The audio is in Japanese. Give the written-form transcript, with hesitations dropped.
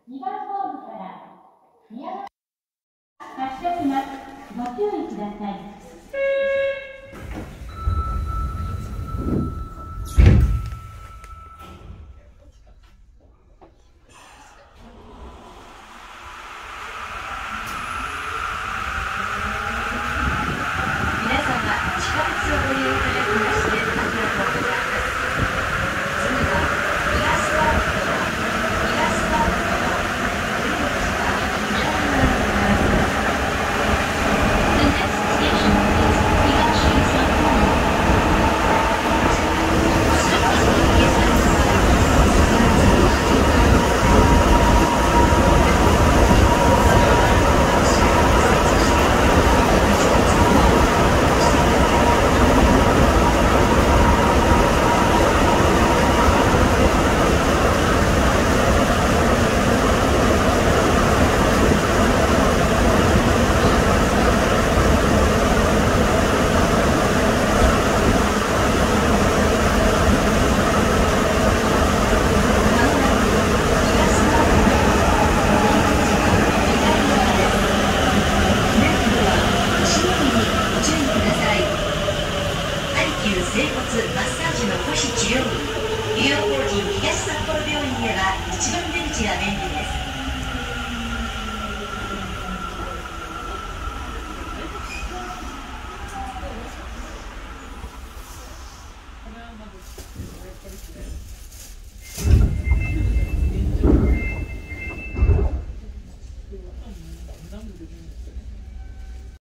2番ホームから宮川発車します。ご注意ください。 整骨マッサージの保守治療院、医療法人東札幌病院では一番出口が便利です。